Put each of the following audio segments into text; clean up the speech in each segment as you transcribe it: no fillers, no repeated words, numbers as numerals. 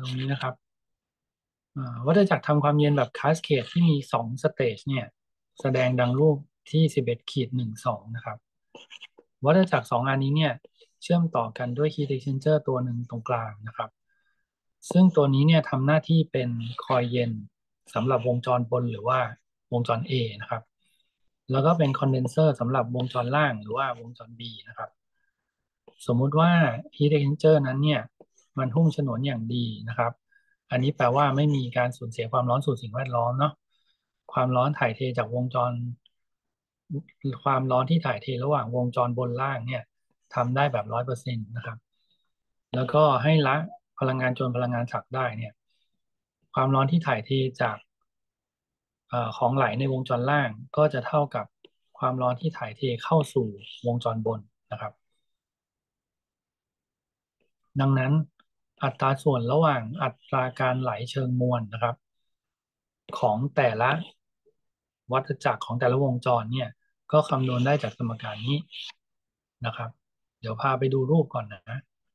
ตรงนี้นะครับวัฏจักรทำความเย็นแบบคาสเคดที่มี2สเตจเนี่ยแสดงดังรูปที่11-12นะครับวัฏจักร2อันนี้เนี่ยเชื่อมต่อกันด้วย heat exchanger ตัวหนึ่งตรงกลางนะครับซึ่งตัวนี้เนี่ยทำหน้าที่เป็นคอยเย็นสำหรับวงจรบนหรือว่าวงจร A นะครับแล้วก็เป็นคอนเดนเซอร์สำหรับวงจรล่างหรือว่าวงจร B นะครับสมมุติว่า heat exchanger นั้นเนี่ยมันหุ้มฉนวนอย่างดีนะครับ อันนี้แปลว่าไม่มีการสูญเสียความร้อนสู่สิ่งแวดล้อมเนาะความร้อนถ่ายเทจากวงจรความร้อนที่ถ่ายเทระหว่างวงจรบนล่างเนี่ยทำได้แบบ100%นะครับแล้วก็ให้ละพลังงานจนพลังงานฉักได้เนี่ยความร้อนที่ถ่ายเทจากของไหลในวงจรล่างก็จะเท่ากับความร้อนที่ถ่ายเทเข้าสู่วงจรบนนะครับดังนั้นอัตราส่วนระหว่างอัตราการไหลเชิงมวลนะครับ ของแต่ละวัฏจักรของแต่ละวงจรเนี่ยก็คำนวณได้จากสมการนี้นะครับเดี๋ยวพาไปดูรูปก่อนนะ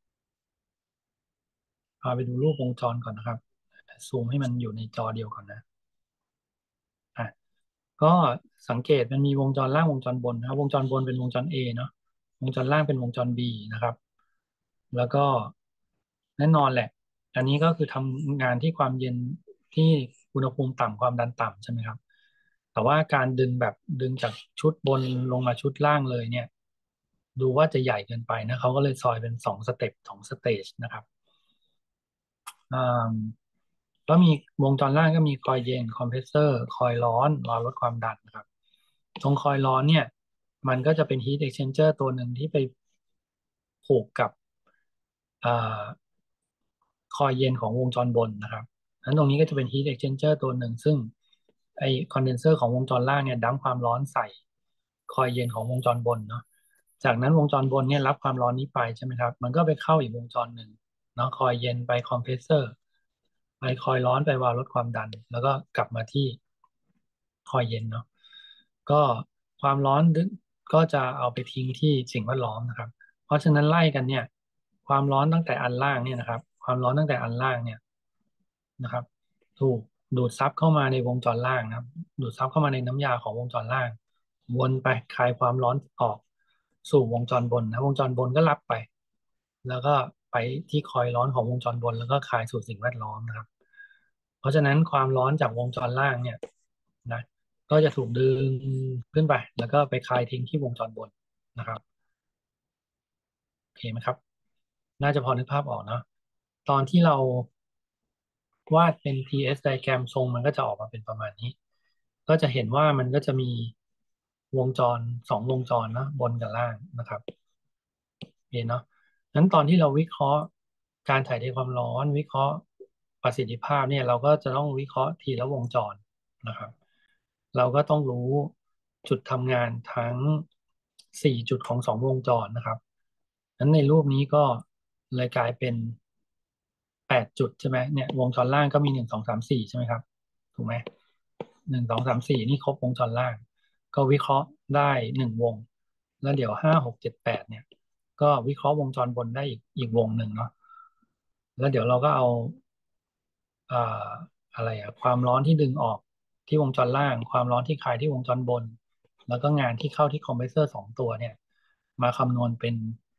พาไปดูรูปวงจรก่อนนะครับซูมให้มันอยู่ในจอเดียวก่อนนะอ่ะก็สังเกตมันมีวงจรล่างวงจรบนนะครับวงจรบนเป็นวงจร A เนาะวงจรล่างเป็นวงจร B นะครับแล้วก็แน่นอนแหละอันนี้ก็คือทำงานที่ความเย็นที่อุณหภูมิต่ำความดันต่ำใช่ไหมครับ แต่ว่าการดึงแบบดึงจากชุดบนลงมาชุดล่างเลยเนี่ยดูว่าจะใหญ่เกินไปนะเขาก็เลยซอยเป็น2 สเต็ป2 สเตจนะครับอ่าก็มีวงจรล่างก็มีคอยเย็นคอมเพรสเซอร์คอยร้อนวาล์วลดความดันนะครับตรงคอยร้อนเนี่ยมันก็จะเป็น heat exchanger ตัวหนึ่งที่ไปผูกกับอ่าคอยเย็นของวงจรบนนะครับนั้นตรงนี้ก็จะเป็น heat exchanger ตัวหนึ่งซึ่งไอคอนเดนเซอร์ของวงจรล่างเนี่ยดั้มความร้อนใส่คอยเย็นของวงจรบนเนาะจากนั้นวงจรบนเนี่ยรับความร้อนนี้ไปใช่ไหมครับมันก็ไปเข้าอีกวงจรหนึ่งเนาะคอยเย็นไปคอมเพรสเซอร์ไปคอยร้อนไปวาล์วลดความดันแล้วก็กลับมาที่คอยเย็นเนาะก็ความร้อนก็จะเอาไปทิ้งที่สิ่งแวดล้อมนะครับ เพราะฉะนั้นไล่กันเนี่ยความร้อนตั้งแต่อันล่างเนี่ยนะครับความร้อนตั้งแต่อันล่างเนี่ยนะครับถูกดูดซับเข้ามาในวงจรล่างนะครับดูดซับเข้ามาในน้ำยาของวงจรล่างวนไปคลายความร้อนออกสู่วงจรบนนะวงจรบนก็รับไปแล้วก็ไปที่คอยร้อนของวงจรบนแล้วก็คลายสู่สิ่งแวดล้อมนะครับเพราะฉะนั้นความร้อนจากวงจรล่างเนี่ยนะก็จะถูกดึงขึ้นไปแล้วก็ไปคลายทิ้งที่วงจรบนนะครับ โอเคไหมครับน่าจะพอนึกภาพออกเนอะตอนที่เราวาดเป็น TS diagram ทรงมันก็จะออกมาเป็นประมาณนี้ก็จะเห็นว่ามันก็จะมีวงจร2 วงจรนะบนกับล่างนะครับเห็นเนาะนั้นตอนที่เราวิเคราะห์การถ่ายเทความร้อนวิเคราะห์ประสิทธิภาพเนี่ยเราก็จะต้องวิเคราะห์ทีละวงจรนะครับเราก็ต้องรู้จุดทำงานทั้ง4 จุดของ2 วงจรนะครับนั้นในรูปนี้ก็เลยกลายเป็น8 จุดใช่ไหมเนี่ยวงจรล่างก็มี1 2 3 4ใช่ไหมครับถูกไหม1 2 3 4นี่ครบวงจรล่างก็วิเคราะห์ได้1 วงแล้วเดี๋ยว5 6 7 8เนี่ยก็วิเคราะห์วงจรบนได้อีกวงหนึ่งเนาะแล้วเดี๋ยวเราก็เอาเอ่ออะไรอะความร้อนที่ดึงออกที่วงจรล่างความร้อนที่คายที่วงจรบนแล้วก็งานที่เข้าที่คอมเพรสเซอร์2 ตัวเนี่ยมาคำนวณเป็น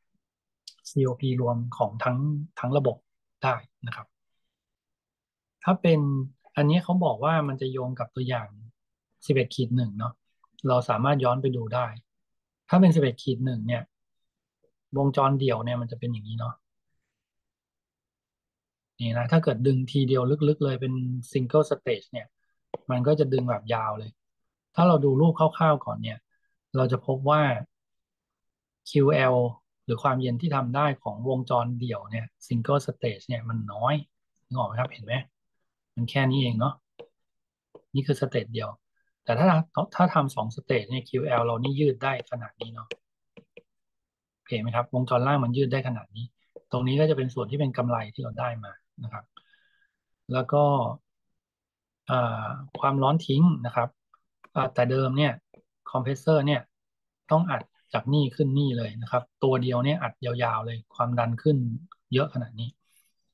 COP รวมของทั้งระบบได้นะครับ ถ้าเป็นอันนี้เขาบอกว่ามันจะโยงกับตัวอย่าง11-1เนาะเราสามารถย้อนไปดูได้ถ้าเป็น11-1เนี่ยวงจรเดี่ยวเนี่ยมันจะเป็นอย่างนี้เนาะนี่นะถ้าเกิดดึงทีเดียวลึกๆเลยเป็นซิงเกิลสเตจเนี่ยมันก็จะดึงแบบยาวเลยถ้าเราดูรูปคร่าวๆก่อนเนี่ยเราจะพบว่า QL หรือความเย็นที่ทำได้ของวงจรเดี่ยวเนี่ยซิงเกิลสเตจเนี่ยมันน้อยนึกออกไหมครับเห็นไหมมันแค่นี้เองเนาะ นี่คือสเตจเดียวแต่ถ้าทำ2 สเตจเนี่ย QL เรานี่ยืดได้ขนาดนี้เนาะโอเคไหมครับวงจรล่างมันยืดได้ขนาดนี้ตรงนี้ก็จะเป็นส่วนที่เป็นกำไรที่เราได้มานะครับแล้วก็อ่าความร้อนทิ้งนะครับแต่เดิมเนี่ยคอมเพรสเซอร์เนี่ยต้องอัดจากนี่ขึ้นนี่เลยนะครับตัวเดียวเนี่ยอัดยาวๆเลยความดันขึ้นเยอะขนาดนี้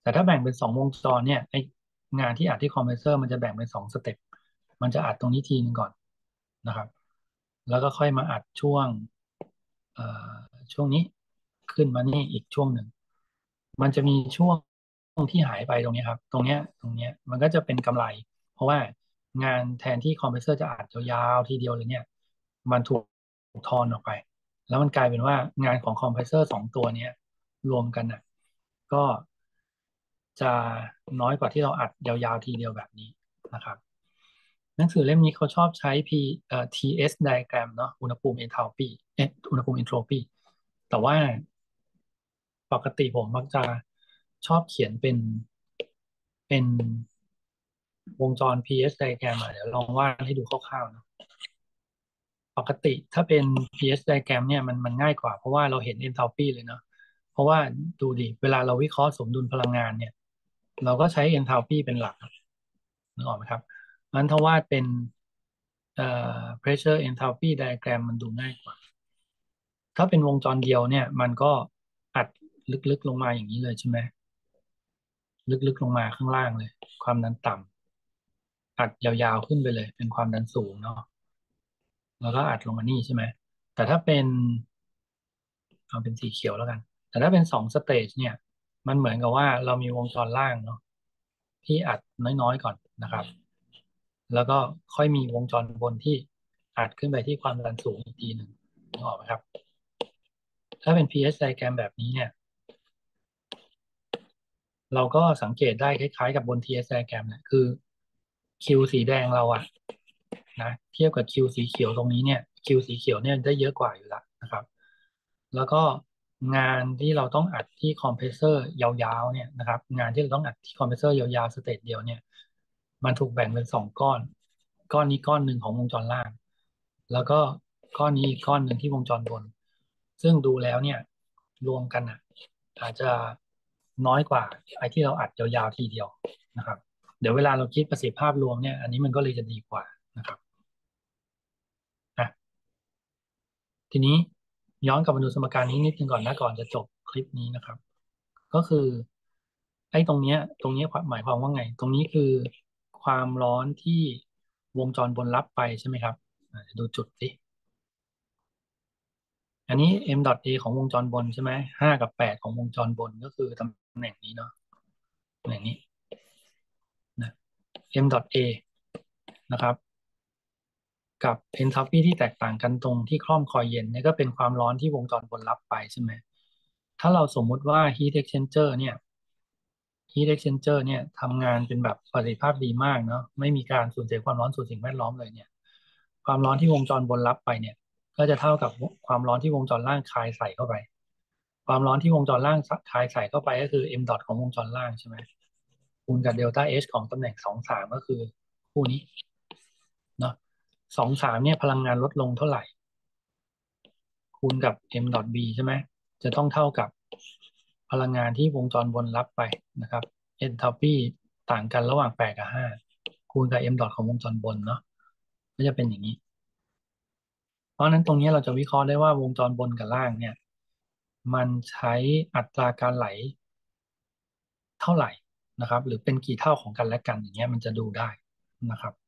แต่ถ้าแบ่งเป็น2 วงจรเนี่ยไองานที่อัดที่คอมเพรสเซอร์มันจะแบ่งเป็น2 สเต็ปมันจะอัดตรงนี้ทีนึงก่อนนะครับแล้วก็ค่อยมาอัดเอ่อช่วงนี้ขึ้นมานี่อีกช่วงหนึ่งมันจะมีช่วงที่หายไปตรงนี้ครับตรงเนี้ยมันก็จะเป็นกำไรเพราะว่างานแทนที่คอมเพรสเซอร์จะอัดยาวๆทีเดียวเลยเนี่ยมันถูกทอนออกไปแล้วมันกลายเป็นว่างานของคอมเพรสเซอร์2 ตัวเนี้ยรวมกันน่ะก็จะน้อยกว่าที่เราอัดยาวๆทีเดียวแบบนี้นะครับหนังสือเล่มนี้เขาชอบใช้ TS diagram เนาะอุณหภูมิ enthalpy อุณหภูมิ entropy แต่ว่าปกติผมมักจะชอบเขียนเป็นวงจร PS diagram เดี๋ยวลองวาดให้ดูคร่าวๆนะ ปกติถ้าเป็น pH diagram เนี่ยมันง่ายกว่าเพราะว่าเราเห็น enthalpy เลยเนาะเพราะว่าดูดิเวลาเราวิเคราะห์สมดุลพลังงานเนี่ยเราก็ใช้ enthalpy เป็นหลักนึกออกไหมครับงั้นถ้าวาดเป็นpressure enthalpy diagram มันดูง่ายกว่าถ้าเป็นวงจรเดียวเนี่ยมันก็อัดลึกๆลงมาอย่างนี้เลยใช่ไหมลึกๆลงมาข้างล่างเลยความดันต่ำอัดยาวๆขึ้นไปเลยเป็นความดันสูงเนาะแล้วก็อัดลงมานี่ใช่ไหมแต่ถ้าเป็น เอาเป็นสีเขียวแล้วกัน แต่ถ้าเป็น2 สเตจเนี่ยมันเหมือนกับว่าเรามีวงจรล่างเนาะที่อัดน้อยๆก่อนนะครับแล้วก็ค่อยมีวงจรบนที่อัดขึ้นไปที่ความดันสูงอีกทีหนึ่งนึกออกไหมครับถ้าเป็น pH diagram แบบนี้เนี่ยเราก็สังเกตได้คล้ายๆกับบน TS diagram เนี่ยคือ Q สีแดงเราอะนะเทียบกับ Q สีเขียวตรงนี้เนี่ย Q สีเขียวเนี่ยได้เยอะกว่าอยู่แล้วนะครับ แล้วก็งานที่เราต้องอัดที่คอมเพรสเซอร์ยาวๆเนี่ยนะครับงานที่เราต้องอัดที่คอมเพรสเซอร์ยาวๆสเตจเดียวเนี่ยมันถูกแบ่งเป็น2 ก้อนก้อนนี้ก้อนหนึ่งของวงจรล่างแล้วก็ก้อนนี้อีกก้อนหนึ่งที่วงจรบนซึ่งดูแล้วเนี่ยรวมกันอ่ะอาจจะน้อยกว่าไอ้ที่เราอัดยาวๆทีเดียวนะครับเดี๋ยวเวลาเราคิดประสิทธิภาพรวมเนี่ยอันนี้มันก็เลยจะดีกว่านะครับอ่ะ ทีนี้ย้อนกลับมาดูสมการนี้นิดนึงก่อนนะก่อนจะจบคลิปนี้นะครับก็คือไอ้ตรงเนี้ยหมายความว่าไงตรงนี้คือความร้อนที่วงจรบนรับไปใช่ไหมครับดูจุดสิอันนี้ m.a ของวงจรบนใช่ไหม5 กับ 8ของวงจรบนก็คือตำแหน่งนี้เนาะตำแหน่งนี้นะ m.a นะครับกับ enthalpy ที่แตกต่างกันตรงที่คล่อมคอยเย็นเนี่ยก็เป็นความร้อนที่วงจรบนรับไปใช่ไหม ถ้าเราสมมุติว่า heat exchanger เนี่ย heat exchanger เนี่ยทำงานเป็นแบบประสิทธิภาพดีมากเนาะไม่มีการสูญเสียความร้อนสู่สิ่งแวดล้อมเลยเนี่ยความร้อนที่วงจรบนรับไปเนี่ยก็จะเท่ากับความร้อนที่วงจรล่างคายใส่เข้าไปความร้อนที่วงจรล่างคายใส่เข้าไปก็คือ m dot ของวงจรล่างใช่ไหมคูณกับเดลต้า H ของตำแหน่ง2 3ก็คือคู่นี้เนาะ2 3เนี่ยพลังงานลดลงเท่าไหร่ คูณกับ m b ใช่ไหมจะต้องเท่ากับพลังงานที่วงจรบนรับไปนะครับ enthalpy ต่างกันระหว่าง8กับ5คูณกับ m ของวงจรบนเนาะก็จะเป็นอย่างนี้เพราะฉะนั้นตรงนี้เราจะวิเคราะห์ได้ว่าวงจรบนกับล่างเนี่ยมันใช้อัตราการไหลเท่าไหร่นะครับหรือเป็นกี่เท่าของกันและกันอย่างเงี้ยมันจะดูได้นะครับ